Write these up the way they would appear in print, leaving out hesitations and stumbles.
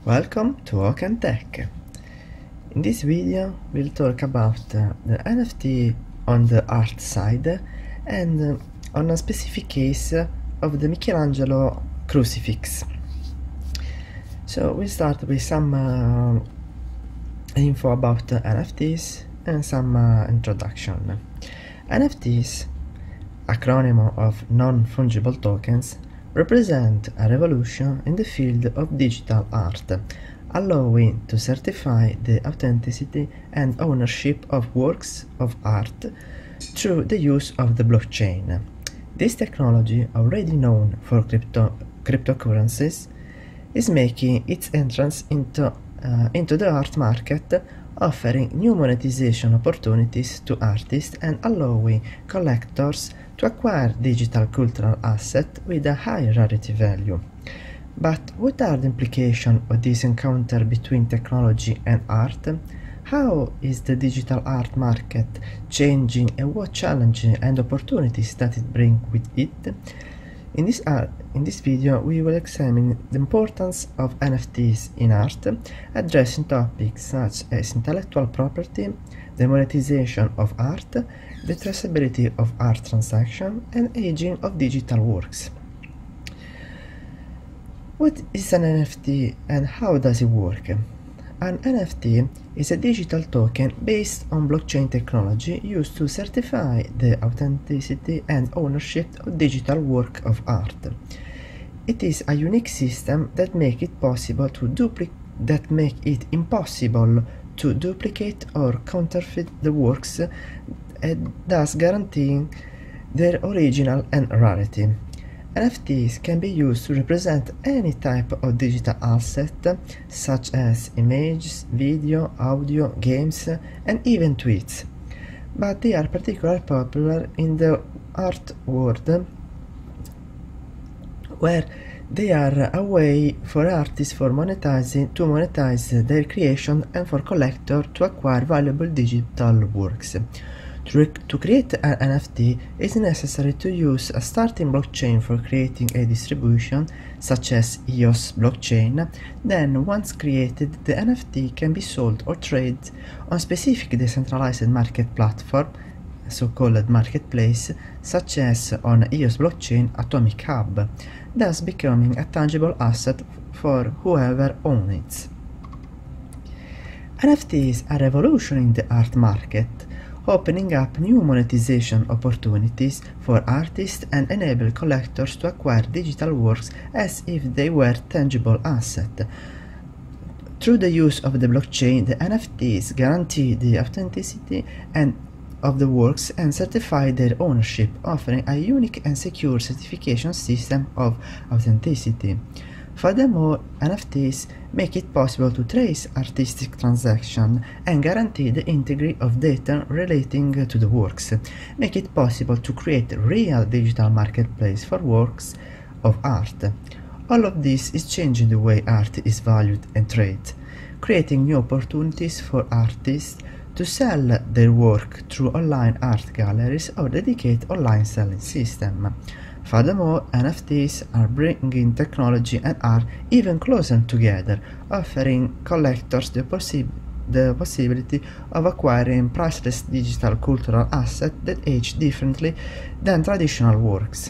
Welcome to Walk and Tech. In this video we'll talk about the NFT on the art side and on a specific case of the Michelangelo crucifix. So we'll start with some info about NFTs and some introduction. NFTs, acronym of non-fungible tokens, represent a revolution in the field of digital art, allowing to certify the authenticity and ownership of works of art through the use of the blockchain. This technology, already known for cryptocurrencies, is making its entrance into the art market, offering new monetization opportunities to artists and allowing collectors to acquire digital cultural assets with a high rarity value. But what are the implications of this encounter between technology and art? How is the digital art market changing and what challenges and opportunities does it bring with it? In this video we will examine the importance of NFTs in art, addressing topics such as intellectual property, the monetization of art, the traceability of art transactions, and aging of digital works. What is an NFT and how does it work? An NFT is a digital token based on blockchain technology used to certify the authenticity and ownership of digital work of art. It is a unique system that makes it impossible to duplicate or counterfeit the works, thus guaranteeing their original and rarity. NFTs can be used to represent any type of digital asset, such as images, video, audio, games, and even tweets. But they are particularly popular in the art world, where they are a way for artists to monetize their creation and for collectors to acquire valuable digital works. To create an NFT, it is necessary to use a starting blockchain for creating a distribution, such as EOS blockchain. Then, once created, the NFT can be sold or traded on specific decentralized market platform, so-called marketplace, such as on EOS blockchain Atomic Hub, thus becoming a tangible asset for whoever owns it. NFTs are revolutionizing the art market, opening up new monetization opportunities for artists and enable collectors to acquire digital works as if they were tangible assets. Through the use of the blockchain, the NFTs guarantee the authenticity of the works and certify their ownership, offering a unique and secure certification system of authenticity. Furthermore, NFTs make it possible to trace artistic transactions and guarantee the integrity of data relating to the works, make it possible to create a real digital marketplace for works of art. All of this is changing the way art is valued and traded, creating new opportunities for artists to sell their work through online art galleries or dedicated online selling system. Furthermore, NFTs are bringing technology and art even closer together, offering collectors the possibility of acquiring priceless digital cultural assets that age differently than traditional works.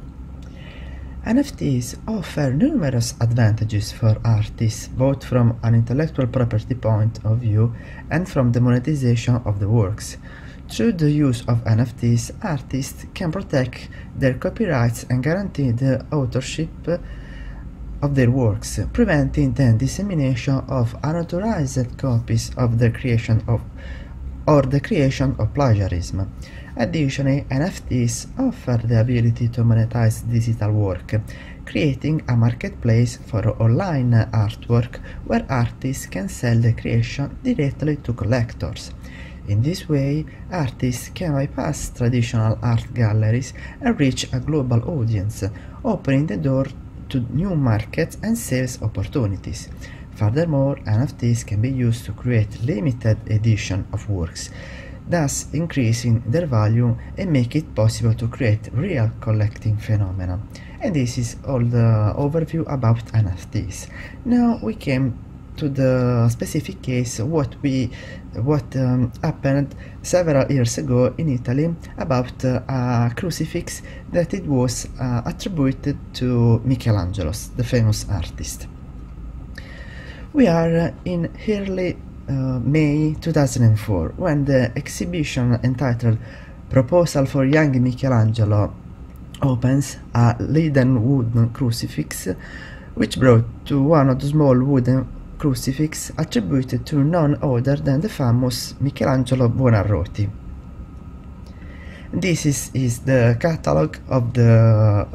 NFTs offer numerous advantages for artists, both from an intellectual property point of view and from the monetization of the works. Through the use of NFTs, artists can protect their copyrights and guarantee the authorship of their works, preventing the dissemination of unauthorized copies of their creation or the creation of plagiarism. Additionally, NFTs offer the ability to monetize digital work, creating a marketplace for online artwork where artists can sell the creation directly to collectors. In this way, artists can bypass traditional art galleries and reach a global audience, opening the door to new markets and sales opportunities. Furthermore, NFTs can be used to create limited edition of works, thus increasing their value and make it possible to create real collecting phenomena. And this is all the overview about NFTs. Now we came to the specific case what happened several years ago in Italy about a crucifix that it was attributed to Michelangelo, the famous artist. We are in early May 2004 when the exhibition entitled Proposal for Young Michelangelo opens, a leaden wooden crucifix which brought to one of the small wooden crucifix attributed to none other than the famous Michelangelo Buonarroti. This is the catalogue of the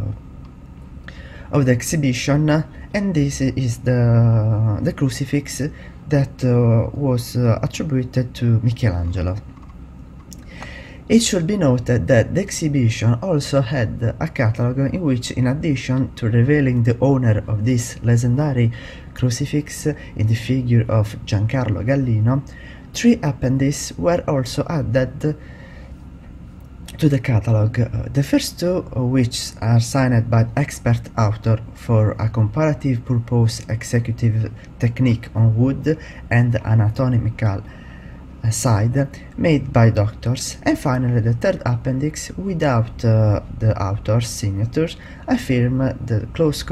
exhibition, and this is the crucifix that was attributed to Michelangelo. It should be noted that the exhibition also had a catalogue in which, in addition to revealing the owner of this legendary crucifix in the figure of Giancarlo Gallino, 3 appendices were also added to the catalogue. The first 2, which are signed by expert author for a comparative purpose executive technique on wood and anatomical side made by doctors, and finally the 3rd appendix without the author's signatures affirmed the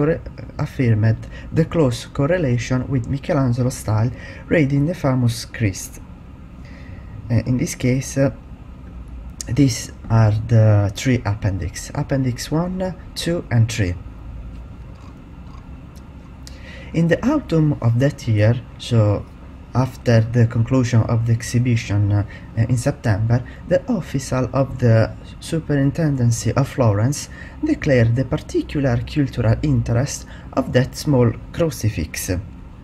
close correlation with Michelangelo's style, reading the famous Christ. In this case, these are the 3 appendix: Appendix 1, 2 and 3. In the autumn of that year, so after the conclusion of the exhibition in September, the official of the Superintendency of Florence declared the particular cultural interest of that small crucifix,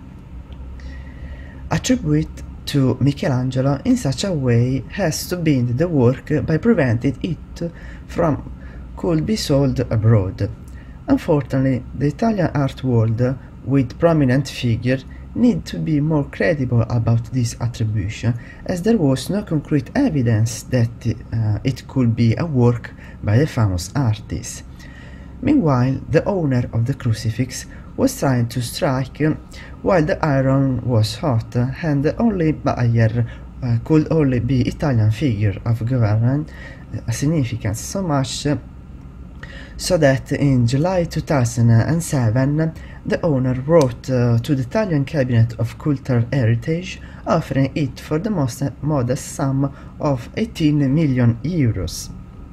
attribute to Michelangelo in such a way as to bind the work by preventing it from could be sold abroad. Unfortunately, the Italian art world, with prominent figures, need to be more credible about this attribution, as there was no concrete evidence that it could be a work by a famous artist. Meanwhile, the owner of the crucifix was trying to strike while the iron was hot, and the only buyer could only be Italian figure of government significance, so much so that in July 2007 the owner wrote to the Italian Cabinet of Cultural Heritage offering it for the most modest sum of 18 million euros.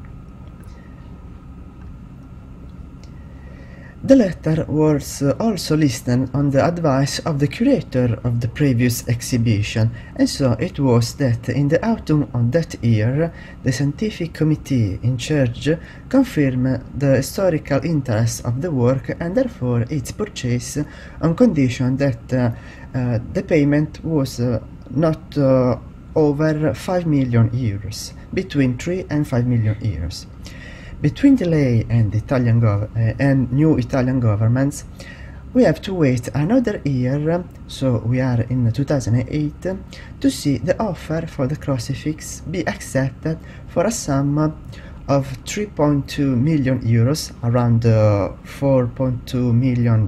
The letter was also listed on the advice of the curator of the previous exhibition, and so it was that in the autumn of that year the scientific committee in charge confirmed the historical interest of the work and therefore its purchase on condition that the payment was not over 5 million euros, between 3 and 5 million euros. Between delay and new Italian governments, we have to wait another year, so we are in 2008, to see the offer for the crucifix be accepted for a sum of 3.2 million euros, around $4.2 million.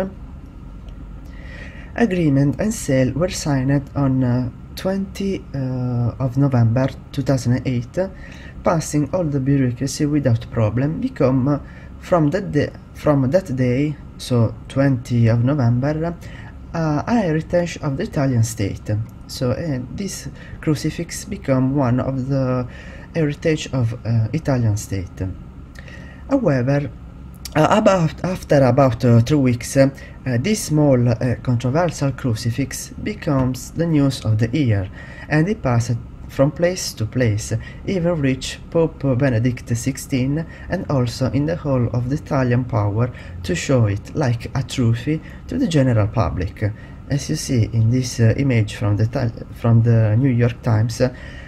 Agreement and sale were signed on 20 of November 2008, passing all the bureaucracy without problem, become from that day, so 20 of November, a heritage of the Italian state. So this crucifix become one of the heritage of Italian state. However, after about 3 weeks, this small controversial crucifix becomes the news of the year, and it passed from place to place, even reached Pope Benedict XVI and also in the hall of the Italian power to show it like a trophy to the general public. As you see in this image from the New York Times,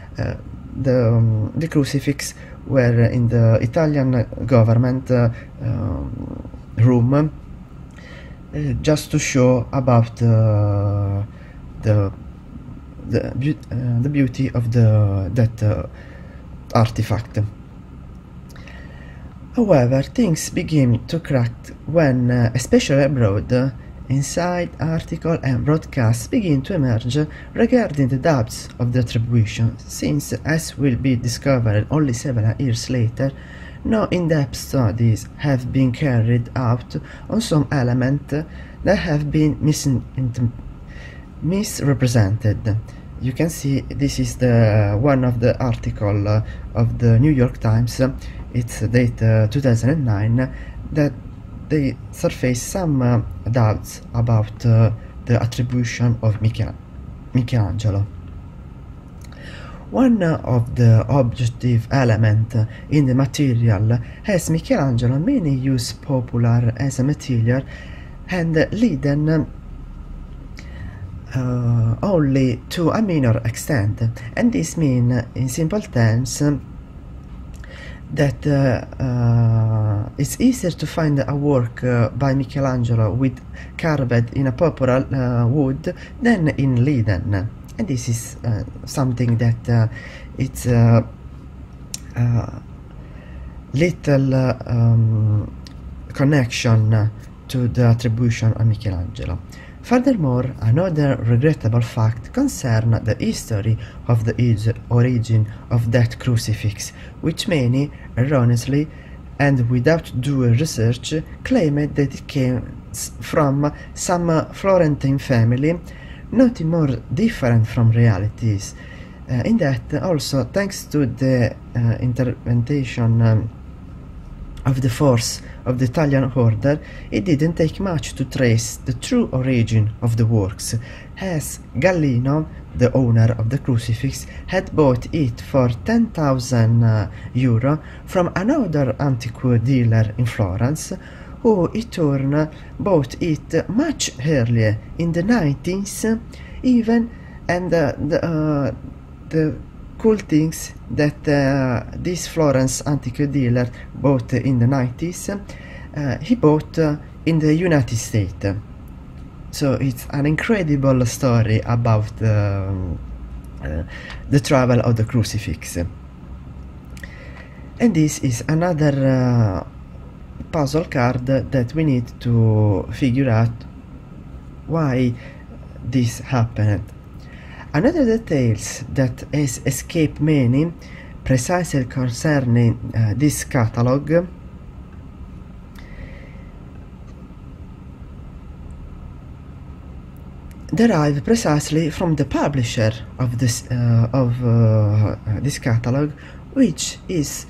the crucifix were in the Italian government room, just to show about the beauty of that artifact. However, things begin to crack when, especially abroad, inside article and broadcasts begin to emerge regarding the doubts of the attribution, since, as will be discovered only several years later, no in-depth studies have been carried out on some elements that have been misrepresented. You can see this is the one of the article of the New York Times. It's date 2009 that they surface some doubts about the attribution of Michelangelo. One of the objective elements in the material has Michelangelo mainly used popular as a material and Leiden only to a minor extent, and this means in simple terms that it's easier to find a work by Michelangelo with carved in a popular wood than in Leiden, and this is something that it's little connection to the attribution of Michelangelo. Furthermore, another regrettable fact concerns the history of the origin of that crucifix, which many, erroneously and without due research, claimed that it came from some Florentine family, nothing more different from realities. In that, also thanks to the intervention of the force of the Italian order, it didn't take much to trace the true origin of the works, as Gallino, the owner of the crucifix, had bought it for 10,000 euro from another antique dealer in Florence, who in turn bought it much earlier, in the 90s even, and the cool things that this Florence antique dealer bought in the 90s, he bought in the United States. So it's an incredible story about the travel of the crucifix. And this is another puzzle card that we need to figure out why this happened. Another details that has escaped many, precisely concerning this catalog, derive precisely from the publisher of this catalog, which is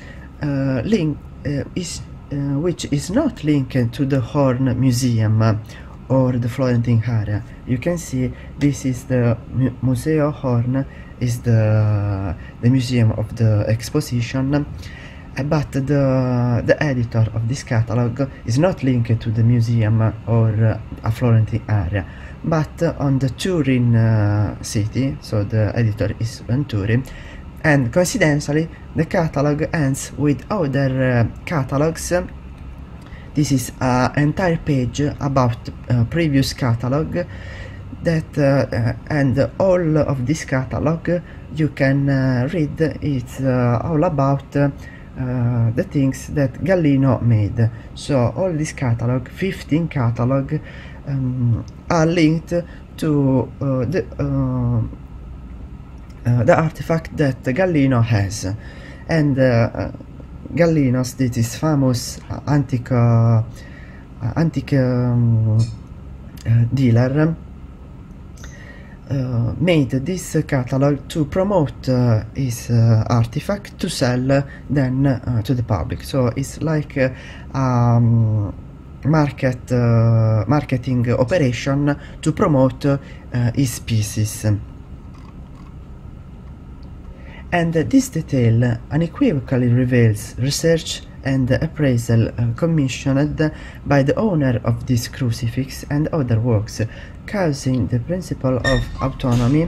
which is not linked to the Horn Museum or the Florentine area. You can see this is the Museo Horn, is the museum of the exposition, but the editor of this catalog is not linked to the museum or a Florentine area, but on the Turin city, so the editor is in Turin, and coincidentally the catalog ends with other catalogs. This is an entire page about previous catalog that and all of this catalog you can read. It's all about the things that Gallino made. So all this catalog, 15 catalog, are linked to the artifact that Gallino has, and Gallino's this famous antique dealer made this catalog to promote his artifact to sell then to the public. So it's like marketing operation to promote his pieces. And this detail unequivocally reveals research and appraisal commissioned by the owner of this crucifix and other works, causing the principle of autonomy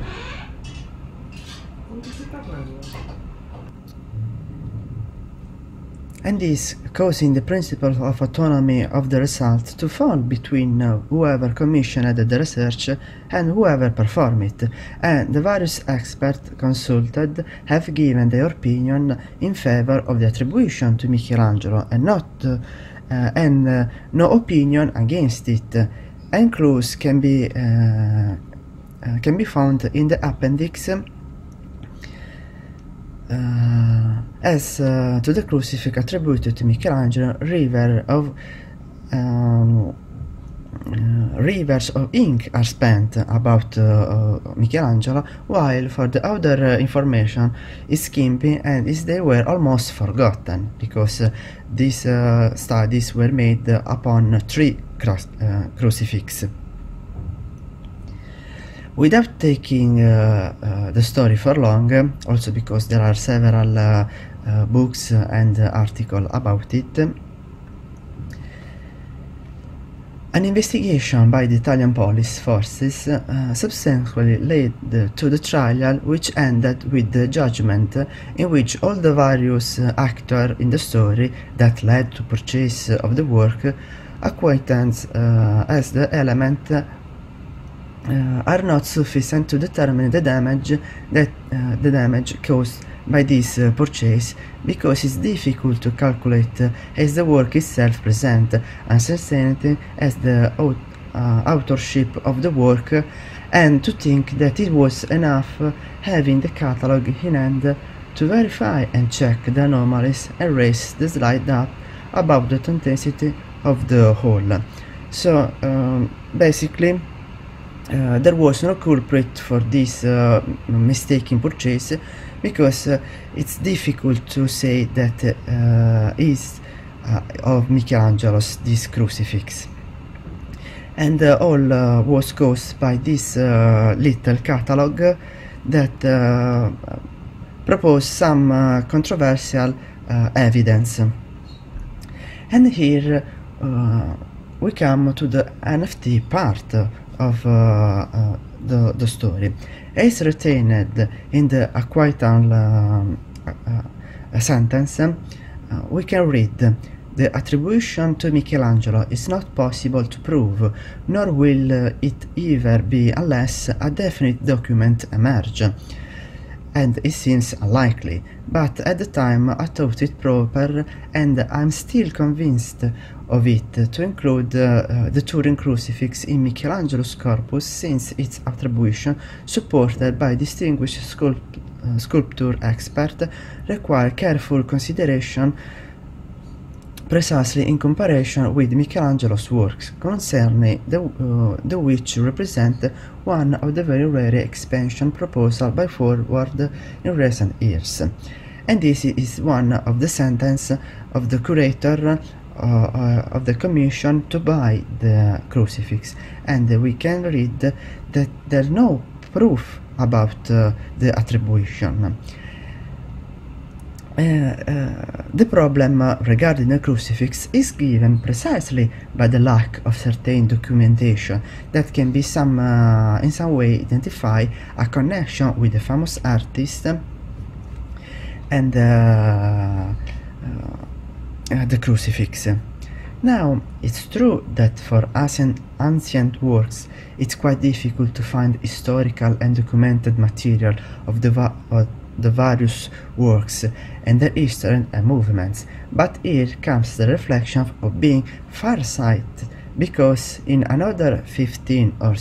and this causing the principle of autonomy of the result to fall between whoever commissioned the research and whoever performed it, and the various experts consulted have given their opinion in favor of the attribution to Michelangelo and no opinion against it, and clues can be found in the appendix as to the crucifix attributed to Michelangelo. Rivers of ink are spent about Michelangelo, while for the other information is skimpy, and they were almost forgotten because these studies were made upon 3 crucifixes. Without taking the story for long, also because there are several books and articles about it, an investigation by the Italian police forces subsequently led to the trial, which ended with the judgment in which all the various actors in the story that led to purchase of the work acquaintance as the element are not sufficient to determine the damage caused by this purchase, because it's difficult to calculate as the work itself presents uncertainty as the authorship of the work, and to think that it was enough having the catalogue in hand to verify and check the anomalies and raise the slide up about the authenticity of the whole. So basically there was no culprit for this mistaken purchase, because it's difficult to say that is of Michelangelo's this crucifix, and all was caused by this little catalogue that proposed some controversial evidence. And here we come to the NFT part of the story. As retained in the acquittal sentence, we can read: the attribution to Michelangelo is not possible to prove, nor will it ever be unless a definite document emerge, and it seems unlikely, but at the time I thought it proper, and I'm still convinced of it, to include the Turin crucifix in Michelangelo's corpus, since its attribution, supported by distinguished sculpture expert, require careful consideration, precisely in comparison with Michelangelo's works, concerning the which represent one of the very rare expansion proposals by forward in recent years. And this is one of the sentences of the curator of the commission to buy the crucifix, and we can read that there's no proof about the attribution. The problem regarding the crucifix is given precisely by the lack of certain documentation that can be in some way identify a connection with the famous artist and the crucifix. Now, it's true that for ancient works it's quite difficult to find historical and documented material of the various works and their history and movements, but here comes the reflection of being farsighted, because in another 500 or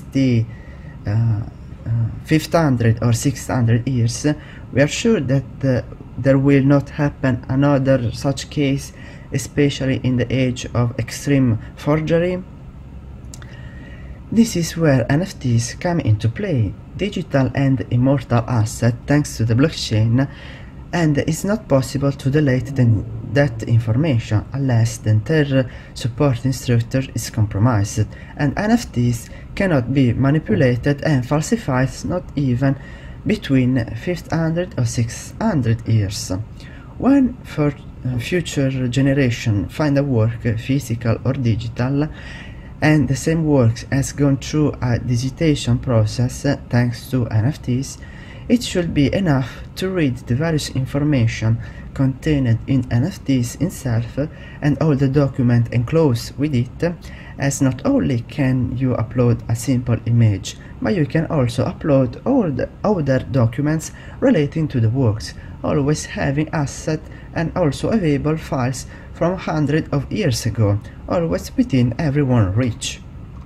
600 years we are sure that there will not happen another such case, especially in the age of extreme forgery. This is where NFTs come into play, digital and immortal asset thanks to the blockchain, and it's not possible to delete that information unless the entire supporting structure is compromised, and NFTs cannot be manipulated and falsified, not even between 500 or 600 years. When for future generation find a work, physical or digital, and the same work has gone through a digitization process thanks to NFTs, It should be enough to read the various information contained in NFTs itself and all the document enclosed with it, as not only can you upload a simple image, but you can also upload all the other documents relating to the works, always having asset and also available files from hundreds of years ago, always within everyone's reach.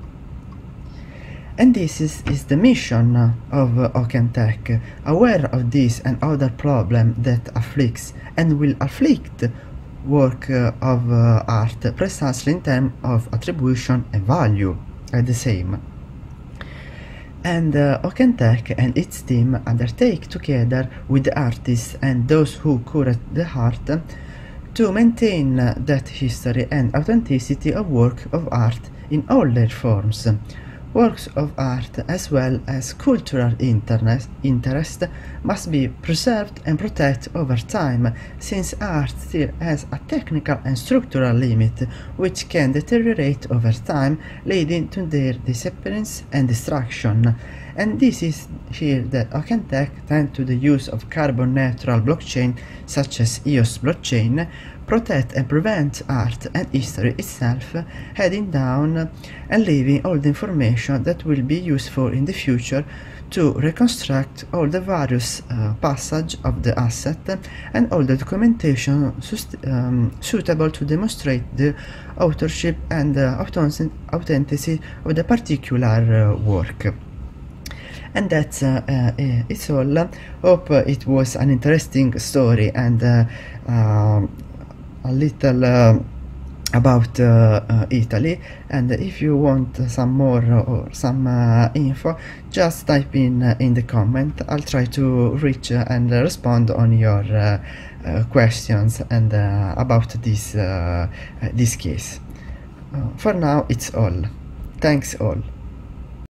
And this is the mission of OpenTech, aware of this and other problems that afflicts and will afflict work of art precisely in terms of attribution and value are the same. And OpenTech and its team undertake together with the artists and those who curate the art to maintain that history and authenticity of work of art in all their forms. Works of art as well as cultural interest must be preserved and protected over time, since art still has a technical and structural limit which can deteriorate over time, leading to their disappearance and destruction. And this is here that OpenTech, thanks to the use of carbon-neutral blockchain such as EOS blockchain, protect and prevent art and history itself heading down and leaving all the information that will be useful in the future to reconstruct all the various passages of the asset and all the documentation suitable to demonstrate the authorship and authenticity of the particular work. And that's it's all. Hope it was an interesting story and a little about Italy. And if you want some more or some info, just type in the comment. I'll try to reach and respond on your questions and about this case. For now, it's all. Thanks all.